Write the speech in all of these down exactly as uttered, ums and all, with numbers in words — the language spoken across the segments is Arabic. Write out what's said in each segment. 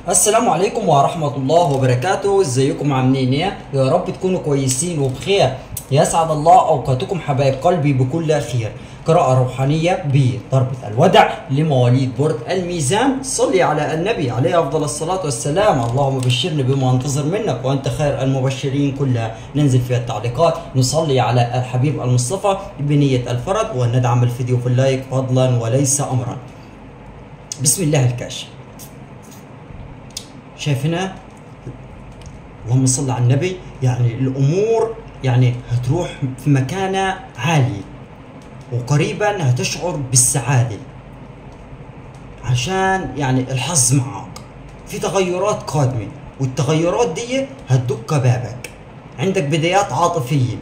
السلام عليكم ورحمة الله وبركاته. ازيكم عاملين ايه؟ يا رب تكونوا كويسين وبخير. يسعد الله اوقاتكم حبايب قلبي بكل خير. قراءة روحانية بضربة الودع لمواليد برج الميزان. صلي على النبي عليه افضل الصلاة والسلام. اللهم بشرني بما انتظر منك وانت خير المبشرين كلها. ننزل في التعليقات نصلي على الحبيب المصطفى بنية الفرد وندعم الفيديو في اللايك فضلا وليس امرا. بسم الله الكاشف. شايف هنا اللهم صل على النبي، يعني الامور يعني هتروح في مكانة عالية وقريبا هتشعر بالسعادة عشان يعني الحظ معك في تغيرات قادمة، والتغيرات دي هتدق بابك. عندك بدايات عاطفية،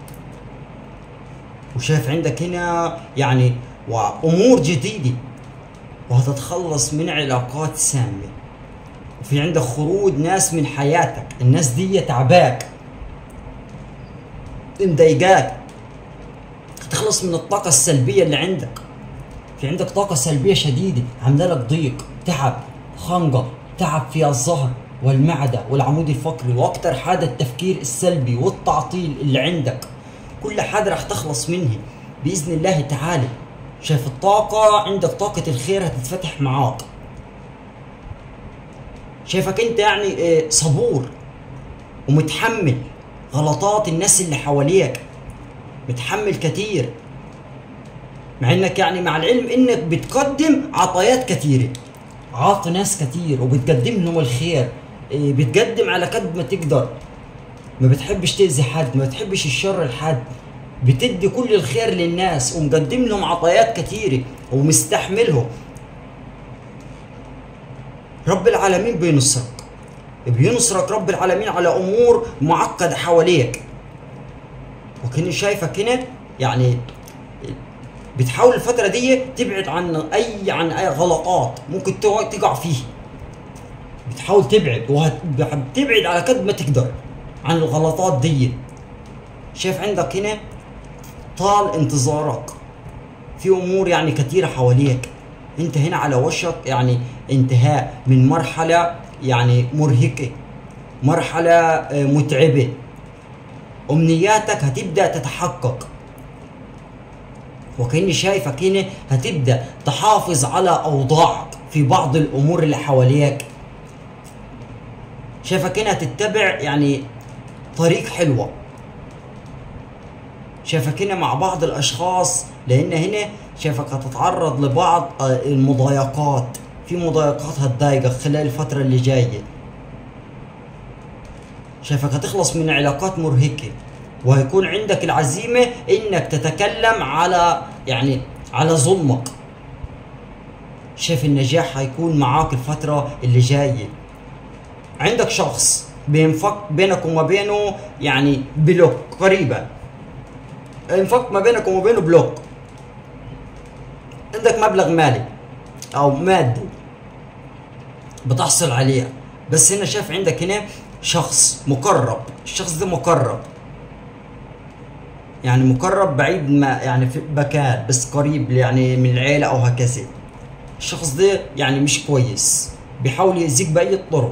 وشايف عندك هنا يعني وامور جديدة، وهتتخلص من علاقات سامة، وفي عندك خروج ناس من حياتك. الناس دي تعباك مضايقاك، هتخلص من الطاقة السلبية اللي عندك. في عندك طاقة سلبية شديدة عاملة لك ضيق، تعب، خنقة، تعب في الظهر والمعدة والعمود الفقري، واكتر حاجة التفكير السلبي والتعطيل اللي عندك. كل حاجة رح تخلص منها بإذن الله تعالى. شايف الطاقة عندك، طاقة الخير هتتفتح معاك. شايفك انت يعني صبور ومتحمل غلطات الناس اللي حواليك، متحمل كتير، مع انك يعني مع العلم انك بتقدم عطايات كتيرة، عاطي ناس كتير وبتقدم لهم الخير، بتقدم على قد ما تقدر، ما بتحبش تأذي حد، ما بتحبش الشر لحد، بتدي كل الخير للناس ومقدم لهم عطايات كتيرة ومستحملهم. رب العالمين بينصرك، بينصرك رب العالمين على امور معقده حواليك. وكني شايفك هنا يعني بتحاول الفتره دي تبعد عن اي عن اي غلطات ممكن تقع فيه. بتحاول تبعد وهتبعد على قد ما تقدر عن الغلطات دي. شايف عندك هنا طال انتظارك في امور يعني كثيره حواليك. انت هنا على وشك يعني انتهاء من مرحلة يعني مرهقة، مرحلة متعبة. امنياتك هتبدأ تتحقق، وكأني شايفك هنا هتبدأ تحافظ على اوضاعك في بعض الامور اللي حواليك. شايفك هنا هتتبع يعني طريق حلوة. شايفك هنا مع بعض الاشخاص، لان هنا شايفك هتتعرض لبعض المضايقات، في مضايقات هتضايقك خلال الفترة اللي جاية. شايفك هتخلص من علاقات مرهقة، وهيكون عندك العزيمة انك تتكلم على يعني على ظلمك. شايف النجاح هيكون معاك الفترة اللي جاية. عندك شخص بينفك بينك وما بينه يعني بلوك قريبا، ينفك ما بينك وما بينه بلوك. عندك مبلغ مالي او مادي بتحصل عليه، بس هنا شايف عندك هنا شخص مقرب. الشخص ده مقرب، يعني مقرب بعيد، ما يعني في مكان بس قريب يعني من العيلة او هكذا. الشخص ده يعني مش كويس، بيحاول يأذيك بأي الطرق.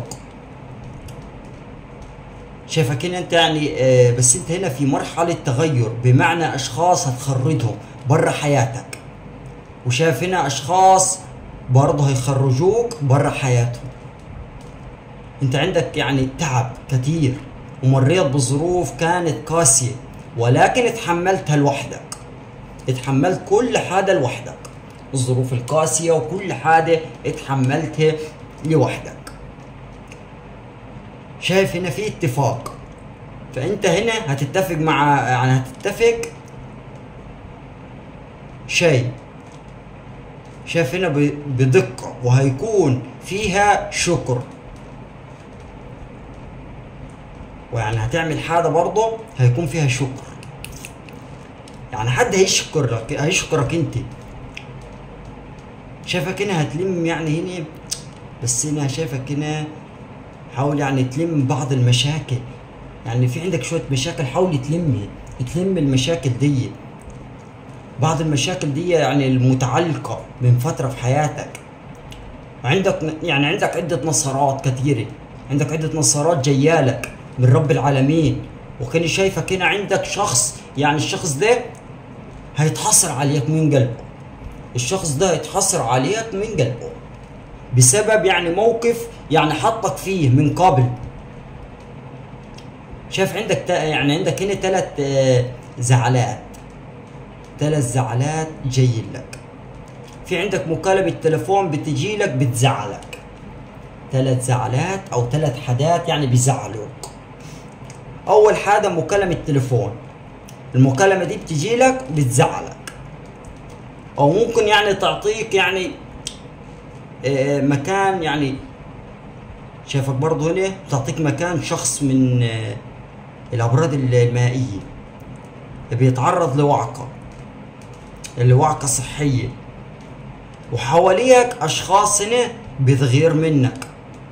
شايفك هنا انت يعني آه بس انت هنا في مرحلة تغير، بمعنى اشخاص هتخرجهم برا حياتك. وشايف هنا اشخاص برضه هيخرجوك برا حياتهم. انت عندك يعني تعب كتير ومريت بظروف كانت قاسية، ولكن اتحملتها لوحدك. اتحملت كل حاجة لوحدك، الظروف القاسية وكل حاجة اتحملتها لوحدك. شايف هنا في اتفاق، فانت هنا هتتفق مع يعني هتتفق شيء. شايف هنا بدقة، وهيكون فيها شكر، ويعني هتعمل حاجة برضه هيكون فيها شكر. يعني حد هيشكرك هيشكرك انت. شايفك هنا هتلم يعني هنا، بس هنا شايفك هنا حاول يعني تلم بعض المشاكل. يعني في عندك شوية مشاكل، حاول تلمها، تلم المشاكل دي. بعض المشاكل دي يعني المتعلقة من فترة في حياتك، عندك يعني عندك عدة نصرات كثيرة، عندك عدة نصرات جيالك من رب العالمين. وكاني شايفك هنا عندك شخص، يعني الشخص ده هيتحسر عليك من قلبه، الشخص ده هيتحسر عليك من قلبه بسبب يعني موقف يعني حطك فيه من قبل. شايف عندك يعني عندك هنا ثلاث زعلات، ثلاث زعلات جايين لك. في عندك مكالمة تليفون بتجي لك بتزعلك، ثلاث زعلات او ثلاث حاجات يعني بيزعلوك. اول حاجة مكالمة تليفون، المكالمة دي بتجي لك بتزعلك، او ممكن يعني تعطيك يعني آه مكان، يعني شايفك برضه هنا تعطيك مكان شخص من آه الابراج المائية بيتعرض لوعكة، لوعكة صحية، وحواليك اشخاص هنا بتغير منك.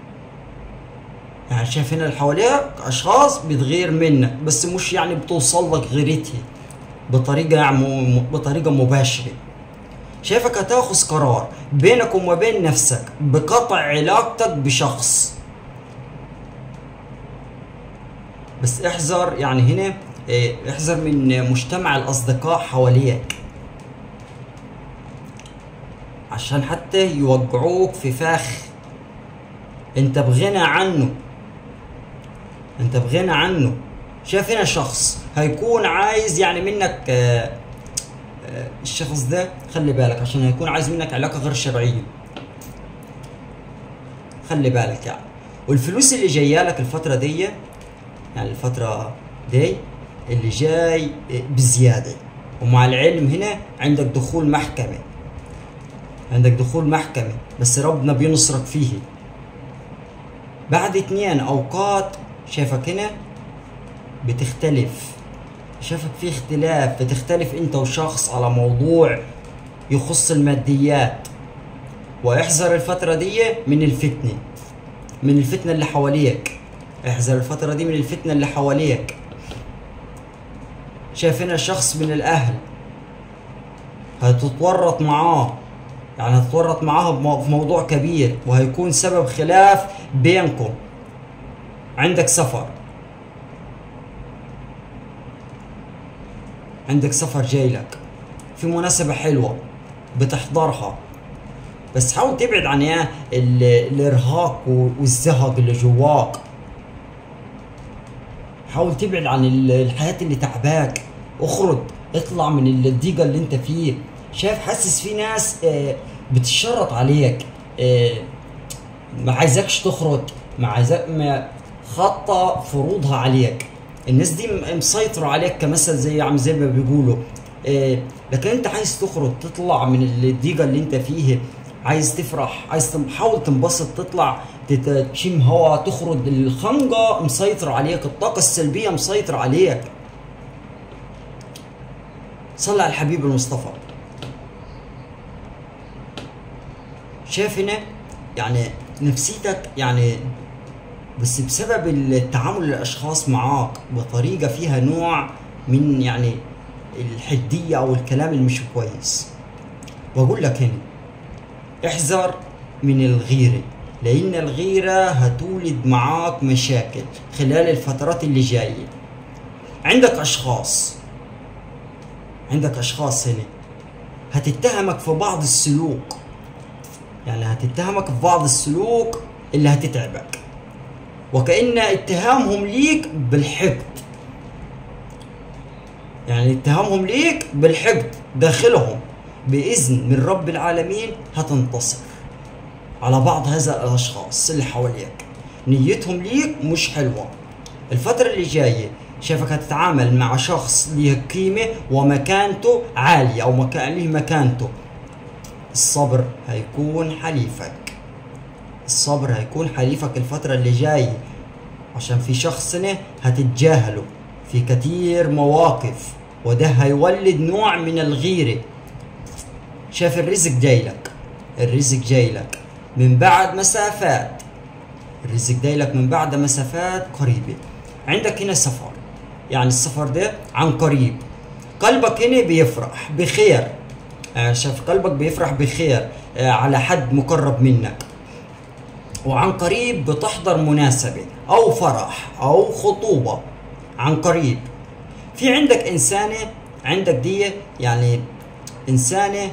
يعني شايف هنا اللي حواليك اشخاص بتغير منك، بس مش يعني بتوصل لك غيرتها بطريقة يعني بطريقة مباشرة. شايفك هتاخذ قرار بينك وما بين نفسك بقطع علاقتك بشخص، بس احذر يعني هنا احذر من مجتمع الاصدقاء حواليك، عشان حتى يوقعوك في فخ انت بغنى عنه، انت بغنى عنه. شايف هنا شخص هيكون عايز يعني منك آآ آآ الشخص ده خلي بالك، عشان هيكون عايز منك علاقة غير شرعية، خلي بالك يعني. والفلوس اللي جايه لك الفترة دي، يعني الفترة دي اللي جاي بزيادة، ومع العلم هنا عندك دخول محكمة، عندك دخول محكمة، بس ربنا بينصرك فيه بعد اتنين اوقات. شايفك هنا بتختلف، شايفك في اختلاف، بتختلف انت وشخص على موضوع يخص الماديات. واحذر الفترة دي من الفتنة، من الفتنة اللي حواليك، احذر الفترة دي من الفتنة اللي حواليك. شايف هنا شخص من الاهل هتتورط معاه، يعني هتتورط معاه في موضوع كبير، وهيكون سبب خلاف بينكم. عندك سفر، عندك سفر جاي لك في مناسبة حلوة بتحضرها، بس حاول تبعد عن ايه الارهاق والزهق اللي جواك. حاول تبعد عن الحياة اللي تعباك، اخرج اطلع من الضيقة اللي انت فيه. شايف حاسس في ناس بتشرط عليك، ما عايزكش تخرج، ما عايزك ما خطة فروضها عليك. الناس دي مسيطرة عليك كمثل زي عم زي ما بيقولوا، لكن انت عايز تخرج تطلع من الضيقة اللي انت فيه، عايز تفرح، عايز تحاول تنبسط، تطلع تشم هوا، تخرج. الخنقة مسيطرة عليك، الطاقة السلبية مسيطرة عليك. صلى على الحبيب المصطفى. شايف هنا يعني نفسيتك يعني بس بسبب التعامل الاشخاص معاك بطريقة فيها نوع من يعني الحدية او الكلام اللي مش كويس. واقول لك هنا احذر من الغيرة، لان الغيرة هتولد معاك مشاكل خلال الفترات اللي جاية. عندك اشخاص عندك اشخاص هنا هتتهمك في بعض السلوك، يعني هتتهمك في بعض السلوك اللي هتتعبك، وكأن اتهامهم ليك بالحقد، يعني اتهامهم ليك بالحقد داخلهم. بإذن من رب العالمين هتنتصر على بعض هذا الأشخاص اللي حواليك، نيتهم ليك مش حلوة. الفترة اللي جاية شايفك هتتعامل مع شخص ليه قيمة ومكانته عالية، أو مكان ليه مكانته. الصبر هيكون حليفك، الصبر هيكون حليفك الفترة اللي جاية، عشان في شخص هنا هتتجاهله في كتير مواقف، وده هيولد نوع من الغيرة. شايف الرزق جايلك، الرزق جايلك من بعد مسافات، الرزق جايلك من بعد مسافات قريبة. عندك هنا سفر، يعني السفر ده عن قريب، قلبك هنا بيفرح بخير. آه شايف قلبك بيفرح بخير آه على حد مقرب منك. وعن قريب بتحضر مناسبة أو فرح أو خطوبة عن قريب. في عندك إنسانة، عندك دي يعني إنسانة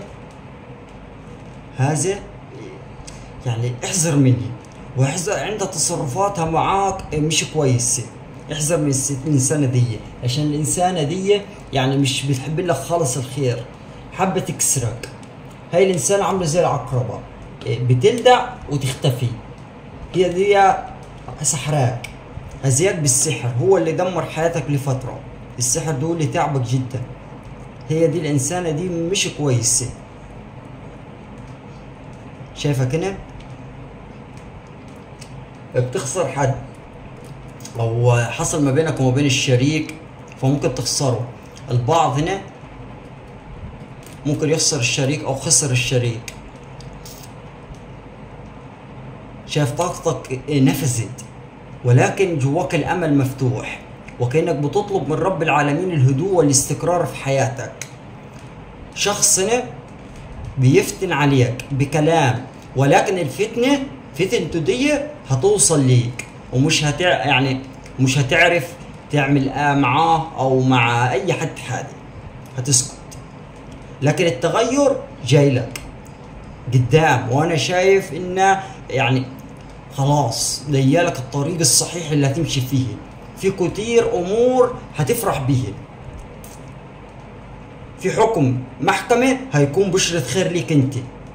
هذا يعني احذر مني، واحذر عندها تصرفاتها معاك مش كويسة. احذر من الإنسانة دي، عشان الإنسانة دي يعني مش بتحب لك خالص الخير، حابة تكسرك. هاي الإنسانة عاملة زي العقربة، بتلدع وتختفي. هي دي سحراك، هزياك بالسحر، هو اللي دمر حياتك لفترة. السحر ده اللي تعبك جدا. هي دي الإنسانة دي مش كويسة. شايفة كده؟ بتخسر حد، أو حصل ما بينك وما بين الشريك فممكن تخسره. البعض هنا ممكن يخسر الشريك أو خسر الشريك. شايف طاقتك نفذت، ولكن جواك الأمل مفتوح، وكأنك بتطلب من رب العالمين الهدوء والاستقرار في حياتك. شخصنا بيفتن عليك بكلام، ولكن الفتنة فتنته دي هتوصل ليك، ومش هتع يعني مش هتعرف تعمل آه معاه أو مع أي حد حادي، هتسكت. لكن التغير جاي لك قدام، وأنا شايف إنه يعني خلاص ليالك الطريق الصحيح اللي هتمشي فيه. في كتير امور هتفرح به. في حكم محكمة هيكون بشرة خير ليك انت.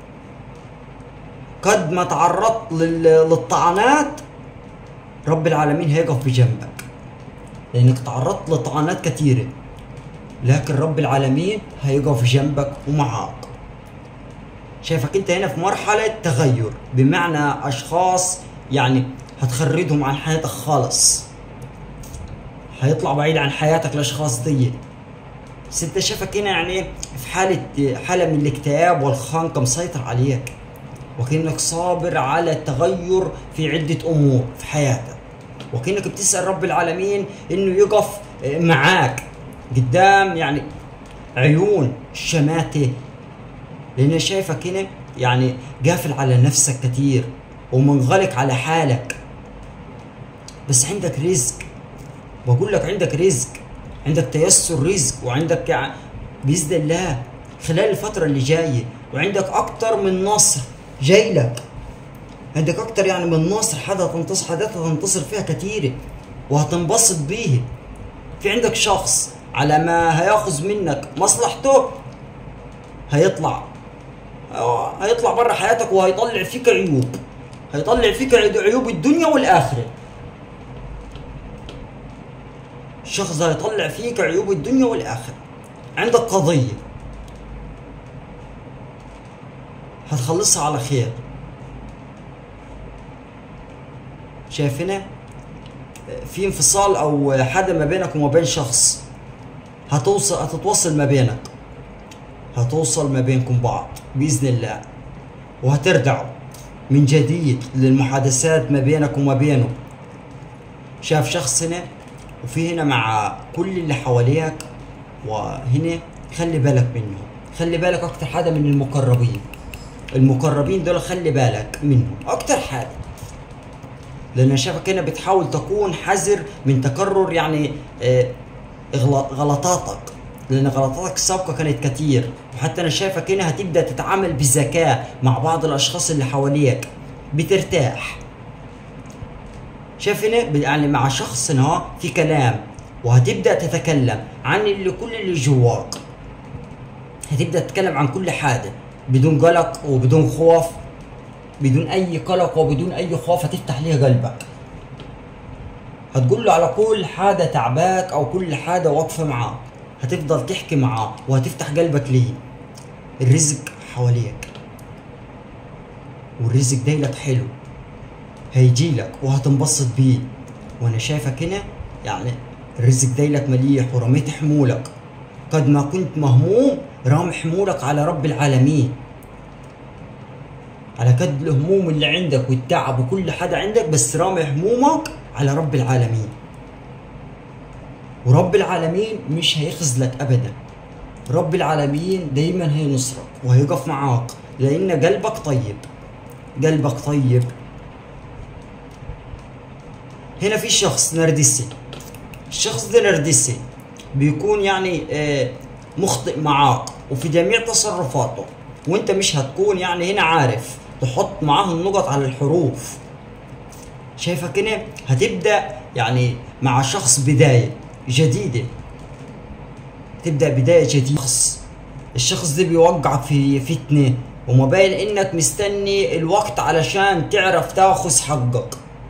قد ما تعرضت للطعنات رب العالمين هيقف بجنبك، لانك تعرضت لطعنات كتيرة، لكن رب العالمين هيقف جنبك ومعاك. شايفك انت هنا في مرحلة تغير، بمعنى اشخاص يعني هتخردهم عن حياتك خالص، هيطلع بعيد عن حياتك الاشخاص دي. بس انت شايفك هنا يعني في حالة حالة من الاكتئاب والخنقة مسيطر عليك، وكأنك صابر على التغير في عدة امور في حياتك، وكأنك بتسأل رب العالمين انه يقف معاك قدام يعني عيون الشماتة. لأن شايفك هنا يعني قافل على نفسك كتير ومنغلق على حالك، بس عندك رزق. بقول لك عندك رزق، عندك تيسر رزق، وعندك يعني بإذن الله خلال الفترة اللي جاية، وعندك أكتر من نصر جاي لك. عندك أكتر يعني من نصر، حدا تنتصر حدا تنتصر فيها كتيرة وهتنبسط بيه. في عندك شخص على ما هياخذ منك مصلحته هيطلع هيطلع بره حياتك، وهيطلع فيك عيوب، هيطلع فيك عيوب الدنيا والآخرة. الشخص ده هيطلع فيك عيوب الدنيا والآخرة. عندك قضية هتخلصها على خير. شايف هنا في انفصال أو حدا ما بينك وما بين شخص، هتوصل هتتوصل ما بينك، هتوصل ما بينكم بعض بإذن الله، وهترجعوا من جديد للمحادثات ما بينك وما بينه. شاف شخص هنا، وفي هنا مع كل اللي حواليك، وهنا خلي بالك منهم، خلي بالك أكتر حدا من المقربين. المقربين دول خلي بالك منهم أكتر حدا، لأن شافك هنا بتحاول تكون حذر من تكرر يعني اه غلطاتك، لأن غلطاتك السابقة كانت كتير. وحتى أنا شايفك هنا هتبدأ تتعامل بذكاء مع بعض الأشخاص اللي حواليك، بترتاح. شايف هنا يعني مع شخص هنا في كلام، وهتبدأ تتكلم عن اللي كل اللي جواك، هتبدأ تتكلم عن كل حاجة بدون قلق وبدون خوف، بدون أي قلق وبدون أي خوف. هتفتح ليه قلبك، هتقول له على كل حاجة تعباك أو كل حاجة واقفة معاك، هتفضل تحكي معاه وهتفتح قلبك ليه. الرزق حواليك، والرزق دايلك حلو، هيجيلك وهتنبسط بيه. وانا شايفك هنا يعني الرزق دايلك مليح، ورميت حمولك. قد ما كنت مهموم رامي حمولك على رب العالمين، على قد الهموم اللي عندك والتعب وكل حدا عندك، بس رامي همومك على رب العالمين. ورب العالمين مش هيخذلك ابدا، رب العالمين دايما هينصرك وهيقف معاك، لان قلبك طيب، قلبك طيب هنا في شخص نرجسي. الشخص ده نرجسي بيكون يعني آه مخطئ معاك وفي جميع تصرفاته، وانت مش هتكون يعني هنا عارف تحط معاه النقط على الحروف. شايفك هنا هتبدأ يعني مع شخص بداية جديدة، تبدأ بداية جديدة. الشخص ده بيوقعك في فتنة، وما باين انك مستني الوقت علشان تعرف تاخذ حقك،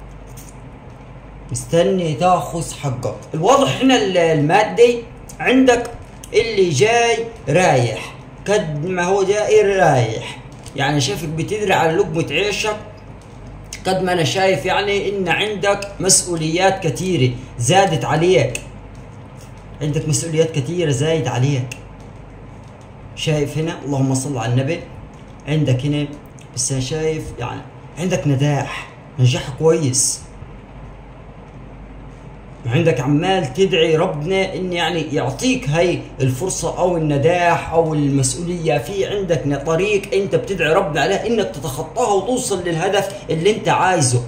مستني تاخذ حقك. الواضح هنا المادي عندك اللي جاي رايح، قد ما هو جاي رايح، يعني شايفك بتدري على لقمة عيشك. قد ما انا شايف يعني ان عندك مسؤوليات كثيرة زادت عليك، عندك مسؤوليات كثيرة زايد عليك. شايف هنا اللهم صل على النبي، عندك هنا بس انا شايف يعني عندك نجاح، نجاح كويس، وعندك عمال تدعي ربنا ان يعني يعطيك هاي الفرصة او النجاح او المسؤولية. في عندك طريق انت بتدعي ربنا عليه انك تتخطاها وتوصل للهدف اللي انت عايزه.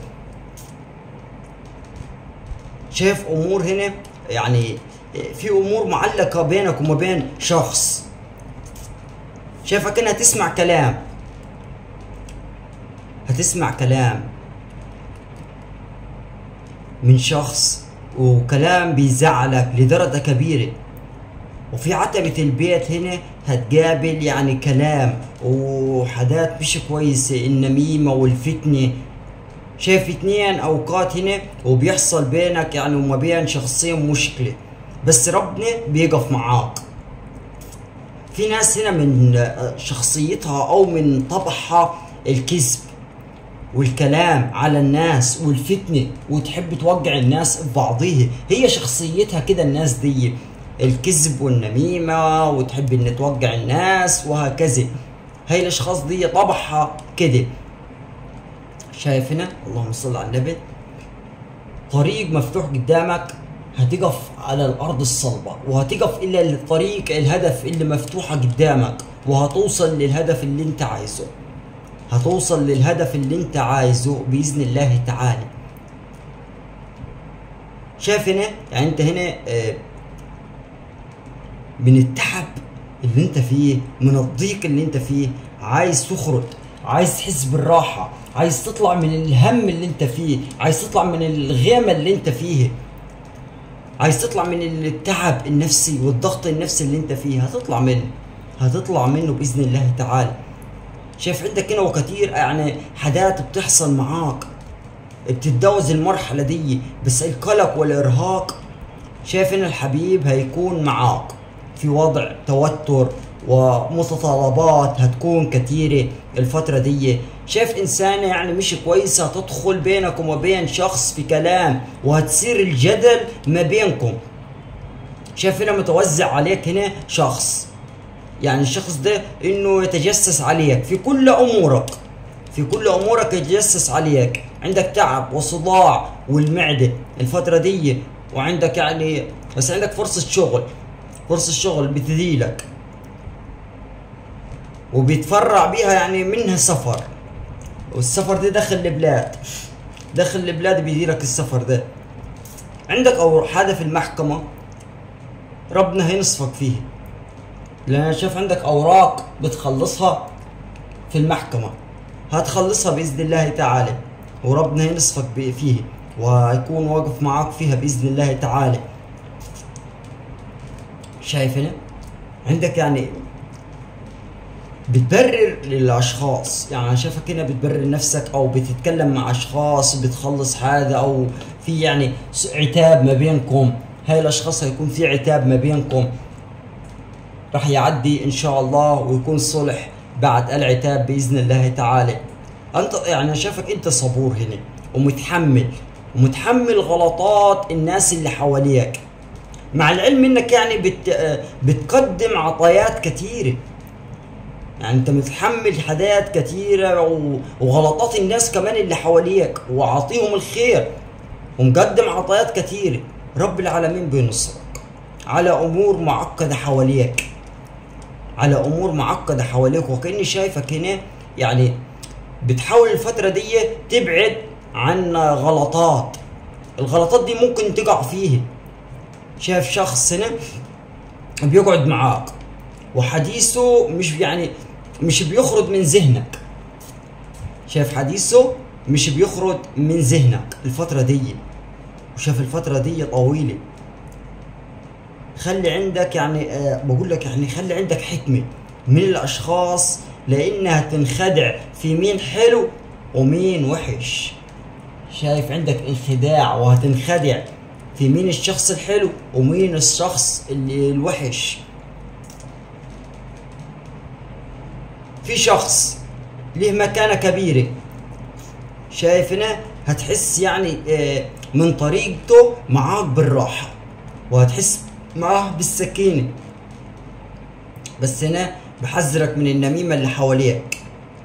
شايف امور هنا يعني في امور معلقة بينك وما بين شخص. شايفك انها تسمع كلام، هتسمع كلام من شخص، وكلام بيزعلك لدرجة كبيرة. وفي عتبة البيت هنا هتقابل يعني كلام وحاجات مش كويسة، النميمة والفتنة. شايف اتنين اوقات هنا وبيحصل بينك يعني وما بين شخصين مشكلة، بس ربنا بيقف معاك. في ناس هنا من شخصيتها او من طبعها الكذب والكلام على الناس والفتنة، وتحب توقع الناس ببعضيها. هي شخصيتها كده الناس دي، الكذب والنميمة، وتحب ان توقع الناس وهكذا. هي الاشخاص دي طبعها كده. شايف هنا اللهم صل على النبي طريق مفتوح قدامك، هتقف على الارض الصلبة وهتقف الى الطريق الهدف اللي مفتوحة قدامك، وهتوصل للهدف اللي انت عايزه، هتوصل للهدف اللي انت عايزه بإذن الله تعالى. شايف هنا يعني انت هنا اه من التعب اللي انت فيه، من الضيق اللي انت فيه، عايز تخرج، عايز تحس بالراحة، عايز تطلع من الهم اللي انت فيه، عايز تطلع من الغيمة اللي انت فيه، عايز تطلع من التعب النفسي والضغط النفسي اللي انت فيه. هتطلع منه، هتطلع منه بإذن الله تعالى. شايف عندك هنا وكتير يعني حاجات بتحصل معاك، بتتجاوز المرحلة دي، بس القلق والإرهاق. شايف ان الحبيب هيكون معاك في وضع توتر، ومتطلبات هتكون كتيرة الفترة دي. شايف إنسانة يعني مش كويسة هتدخل بينك وما بين شخص في كلام، وهتصير الجدل ما بينكم. شايف هنا متوزع عليك هنا شخص، يعني الشخص ده انه يتجسس عليك في كل امورك، في كل امورك يتجسس عليك. عندك تعب وصداع والمعدة الفترة دي، وعندك يعني بس عندك فرصة شغل، فرصة شغل بتجيلك وبيتفرع بيها يعني منها سفر، والسفر ده داخل البلاد، داخل البلاد بيديلك السفر ده. عندك او حاجة في المحكمة ربنا هينصفك فيها، لأن أنا شايف عندك أوراق بتخلصها في المحكمة، هتخلصها بإذن الله تعالى، وربنا هينصفك فيه وهيكون واقف معاك فيها بإذن الله تعالى. شايف هنا عندك يعني بتبرر للأشخاص، يعني أنا شايفك هنا بتبرر نفسك أو بتتكلم مع أشخاص بتخلص حاجة، أو في يعني عتاب ما بينكم. هاي الأشخاص هيكون في عتاب ما بينكم، راح يعدي ان شاء الله ويكون صلح بعد العتاب باذن الله تعالى. انت يعني شايفك انت صبور هنا ومتحمل، ومتحمل غلطات الناس اللي حواليك، مع العلم انك يعني بت بتقدم عطايات كثيره. يعني انت متحمل حاجات كثيره وغلطات الناس كمان اللي حواليك، وعاطيهم الخير ومقدم عطايات كثيره. رب العالمين بينصرك على امور معقده حواليك، على امور معقده حواليك. وكاني شايفك هنا يعني بتحاول الفتره دي تبعد عن غلطات، الغلطات دي ممكن تقع فيه. شايف شخص هنا بيقعد معاك وحديثه مش يعني مش بيخرج من ذهنك. شايف حديثه مش بيخرج من ذهنك الفترة دي، وشايف الفترة دي طويلة. خلي عندك يعني آه بقول لك يعني خلي عندك حكمة من الأشخاص، لأنها تنخدع في مين حلو ومين وحش. شايف عندك انخداع، وهتنخدع في مين الشخص الحلو ومين الشخص اللي الوحش. في شخص له مكانة كبيرة، شايف هنا هتحس يعني من طريقته معاك بالراحة، وهتحس معاه بالسكينة. بس هنا بحذرك من النميمة اللي حواليك،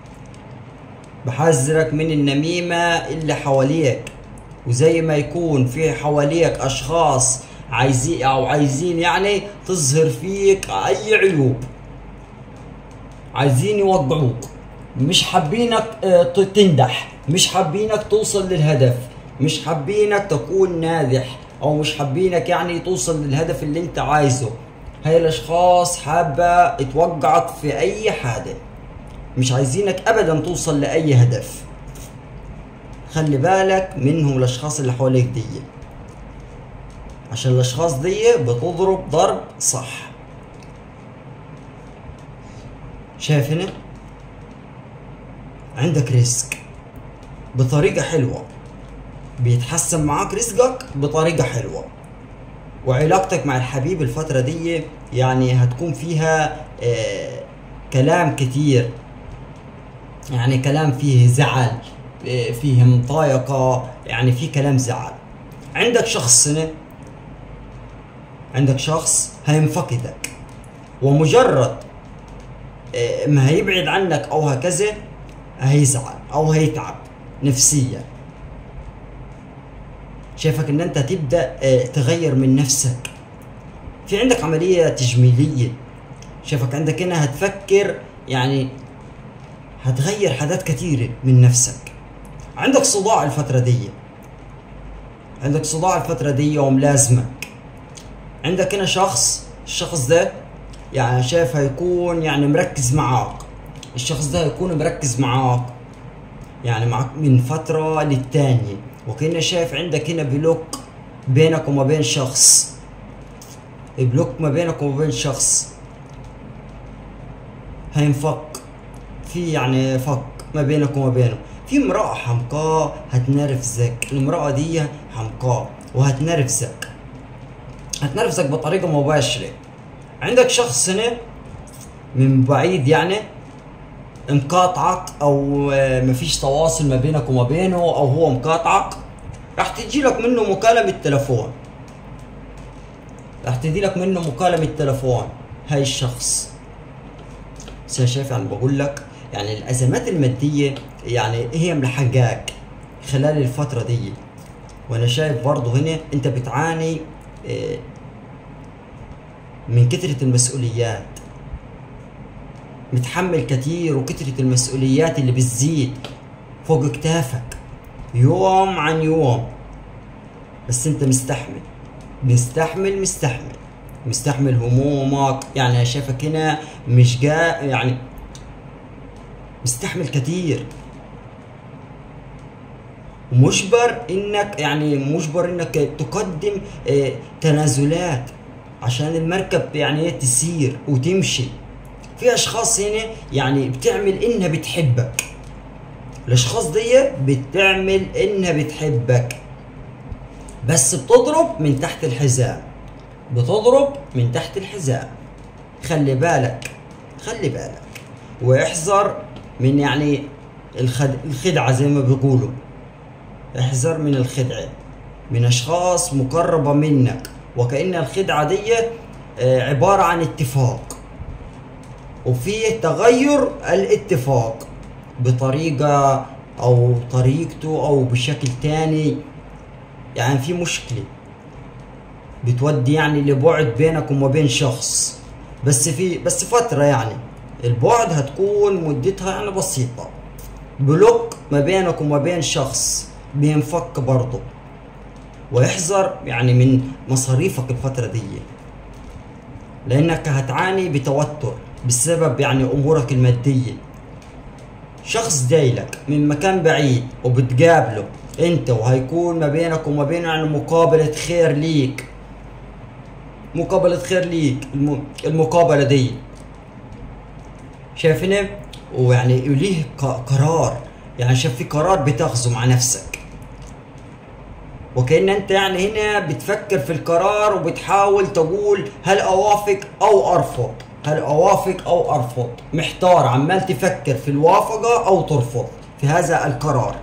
بحذرك من النميمة اللي حواليك. وزي ما يكون في حواليك أشخاص عايزين أو عايزين يعني تظهر فيك أي عيوب، عايزين يوقعوك، مش حابينك تنجح، مش حابينك توصل للهدف، مش حابينك تكون ناجح، او مش حابينك يعني توصل للهدف اللي انت عايزه. هاي الاشخاص حابة توقعك في اي حاجة، مش عايزينك ابدا توصل لاي هدف. خلي بالك منهم الاشخاص اللي حواليك دي، عشان الاشخاص دي بتضرب ضرب صح. شايف هنا عندك رزق بطريقة حلوة، بيتحسن معاك رزقك بطريقة حلوة. وعلاقتك مع الحبيب الفترة دي يعني هتكون فيها آه كلام كتير، يعني كلام فيه زعل، آه فيه مضايقة، يعني فيه كلام زعل. عندك شخص هنا، عندك شخص هينفقدك، ومجرد آه ما هيبعد عنك او هكذا هيزعل او هيتعب نفسيا. شايفك ان انت تبدأ تغير من نفسك، في عندك عملية تجميلية. شايفك عندك هنا هتفكر يعني هتغير حاجات كتيرة من نفسك. عندك صداع الفترة دي، عندك صداع الفترة دي وملازمك. عندك هنا شخص، الشخص ده يعني شايف هيكون يعني مركز معاك، الشخص ده هيكون مركز معاك يعني معاك من فترة للتانية. وكأنه شايف عندك هنا بلوك بينك وما بين شخص، بلوك ما بينك وما بين شخص هينفك، في يعني فك ما بينك وما بينه. في امرأة حمقاء هتنرفزك، المرأة دي حمقاء وهتنرفزك، هتنرفزك بطريقة مباشرة. عندك شخص هنا من بعيد يعني مقاطعك، او مفيش تواصل ما بينك وما بينه، او هو مقاطعك. راح تجي لك منه مكالمة تلفون، راح تجي لك منه مكالمة تلفون هاي الشخص. بس انا شايف يعني بقول لك يعني الازمات المادية يعني هي ملحقاك خلال الفترة دي. وانا شايف برضه هنا انت بتعاني من كثرة المسؤوليات، متحمل كتير، وكترة المسؤوليات اللي بتزيد فوق كتافك يوم عن يوم. بس انت مستحمل مستحمل مستحمل مستحمل همومك. يعني انا شايفك هنا مش جا يعني مستحمل كتير، ومجبر انك يعني مجبر انك تقدم اه تنازلات عشان المركب يعني تسير وتمشي. في اشخاص هنا يعني بتعمل انها بتحبك، الاشخاص دي بتعمل انها بتحبك، بس بتضرب من تحت الحزام، بتضرب من تحت الحزام. خلي بالك خلي بالك واحذر من يعني الخد... الخدعة زي ما بيقولوا. احذر من الخدعة من اشخاص مقربة منك، وكأن الخدعة دي عبارة عن اتفاق، وفيه تغير الاتفاق بطريقة او طريقته او بشكل تاني. يعني في مشكلة بتودي يعني لبعد بينك وما بين شخص، بس في بس فترة يعني البعد هتكون مدتها يعني بسيطة. بلوك ما بينك وما بين شخص بينفك برضه، واحذر يعني من مصاريفك الفترة دي، لانك هتعاني بتوتر بسبب يعني امورك المادية. شخص جايلك من مكان بعيد وبتقابله انت، وهيكون ما بينك وما بينه يعني مقابلة خير ليك، مقابلة خير ليك. المقابلة دي شايفين ويعني ليه قرار، يعني شايف في قرار بتاخذه مع نفسك، وكأن انت يعني هنا بتفكر في القرار وبتحاول تقول هل اوافق او ارفض، هل اوافق او ارفض، محتار عمال تفكر في الوافقة او ترفض في هذا القرار.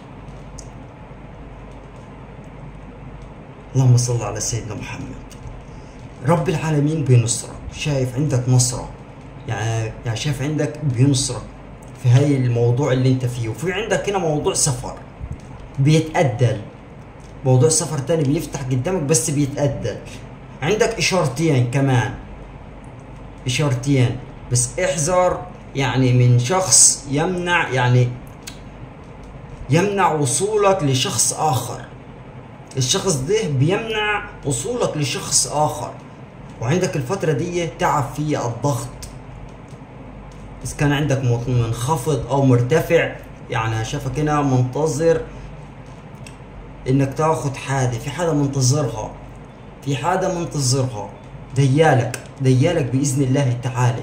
اللهم صل على سيدنا محمد. رب العالمين بينصرك، شايف عندك نصرة، يعني يعني شايف عندك بينصرك في هاي الموضوع اللي انت فيه. وفي عندك هنا موضوع سفر بيتأدل، موضوع سفر تاني بيفتح قدامك بس بيتأدل. عندك اشارتين كمان، اشارتين بس احذر يعني من شخص يمنع، يعني يمنع وصولك لشخص اخر. الشخص ده بيمنع وصولك لشخص اخر، وعندك الفترة دي تعب في الضغط، إذا كان عندك منخفض أو مرتفع. يعني شافك هنا منتظر إنك تاخد حاجة، في حاجة منتظرها، في حاجة منتظرها ديالك ديالك بإذن الله تعالى،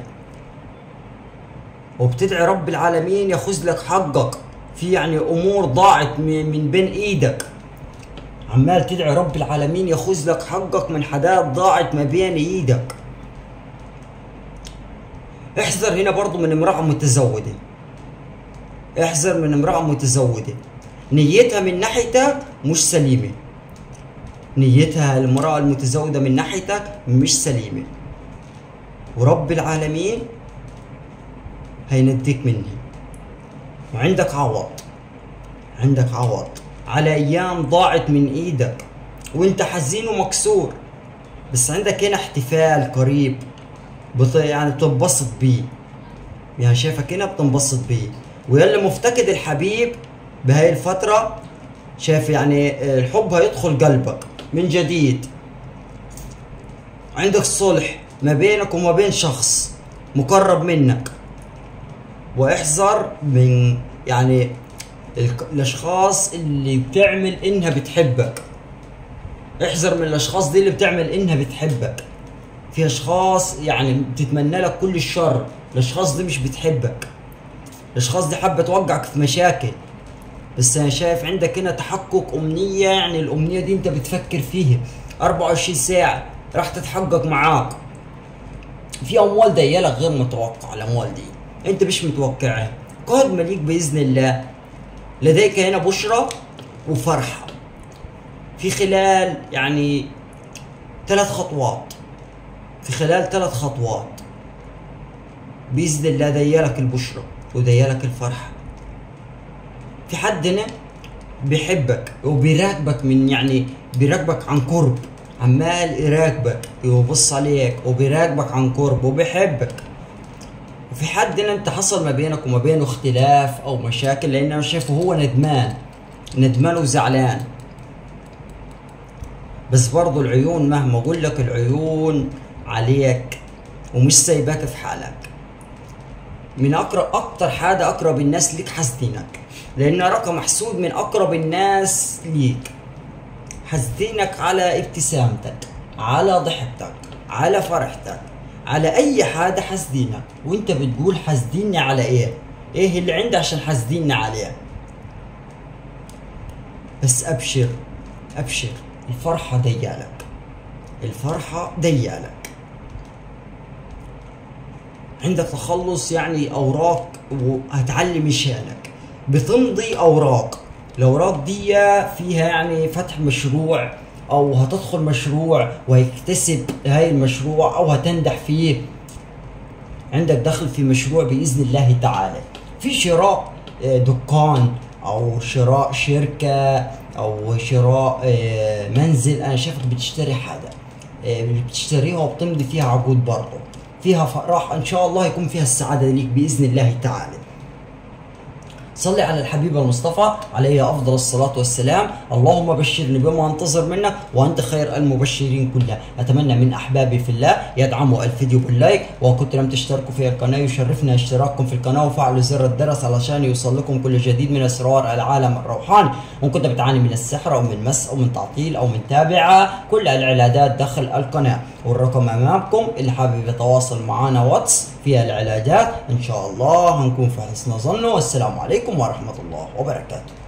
وبتدعي رب العالمين ياخذ لك حقك في يعني أمور ضاعت من بين إيدك. عمال تدعي رب العالمين ياخذ لك حقك من حاجات ضاعت ما بين إيدك. احذر هنا برضو من امرأة متزوجة، احذر من امرأة متزوجة نيتها من ناحيتك مش سليمة، نيتها المرأة المتزوجة من ناحيتك مش سليمة، ورب العالمين هينديك منها. وعندك عوض، عندك عوض على ايام ضاعت من ايدك وانت حزين ومكسور، بس عندك هنا احتفال قريب بط... يعني بتنبسط بيه، يعني شايفك هنا بتنبسط بيه. ويلي مفتقد الحبيب بهاي الفترة، شايف يعني الحب هيدخل قلبك من جديد. عندك صلح ما بينك وما بين شخص مقرب منك، واحذر من يعني الاشخاص اللي بتعمل انها بتحبك، احذر من الاشخاص دي اللي بتعمل انها بتحبك. في اشخاص يعني بتتمنى لك كل الشر، الاشخاص دي مش بتحبك، الاشخاص دي حابه توقعك في مشاكل. بس انا شايف عندك هنا تحقق امنيه، يعني الامنيه دي انت بتفكر فيها أربعة وعشرين ساعه راح تتحقق معاك. في اموال جايه غير متوقعه، الاموال دي انت مش متوقعها، قادمه ليك باذن الله. لديك هنا بشرى وفرحه في خلال يعني ثلاث خطوات، في خلال ثلاث خطوات باذن الله ديالك البشرى وديالك الفرحه. في حد هنا بيحبك وبيراقبك، من يعني بيراقبك عن قرب، عمال يراقبك ويبص عليك وبيراقبك عن قرب وبيحبك. وفي حد هنا انت حصل ما بينك وما بينه اختلاف او مشاكل، لان انا شايفه هو ندمان، ندمان وزعلان. بس برضو العيون مهما اقول لك العيون عليك ومش سايباك في حالك. من اقرب اكتر حاجه اقرب الناس ليك حاسدينك، لان رقم محسود من اقرب الناس ليك، حاسدينك على ابتسامتك، على ضحكتك، على فرحتك، على اي حاجه حاسدينك. وانت بتقول حاسديني على ايه؟ ايه اللي عندي عشان حاسديني عليه؟ بس ابشر ابشر، الفرحه ديالك، الفرحه ديالك. عندك تخلص يعني اوراق وهتعلي مشانك، بتمضي اوراق، الاوراق دي فيها يعني فتح مشروع او هتدخل مشروع وهيكتسب هاي المشروع او هتنجح فيه. عندك دخل في مشروع باذن الله تعالى، في شراء دكان او شراء شركه او شراء منزل. انا شايفك بتشتري حاجه بتشتريها وبتمضي فيها عقود، برضه فيها فرح ان شاء الله يكون فيها السعاده ليك باذن الله تعالى. صلي على الحبيب المصطفى عليه أفضل الصلاة والسلام. اللهم بشرني بما أنتظر منك وأنت خير المبشرين كلها. أتمنى من أحبابي في الله يدعموا الفيديو باللايك، وإن كنتم لم تشتركوا في القناة يشرفنا اشتراككم في القناة وفعلوا زر الجرس علشان يوصل لكم كل جديد من أسرار العالم الروحاني. وإن كنت بتعاني من السحر أو من مس أو من تعطيل أو من تابعة، كل العلاجات داخل القناة، والرقم أمامكم. اللي حابب يتواصل معنا واتس في العلاجات إن شاء الله هنكون في حسن ظنه. والسلام عليكم ورحمة الله وبركاته.